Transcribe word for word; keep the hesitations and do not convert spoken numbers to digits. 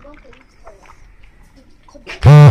なんか言ってたよ。こ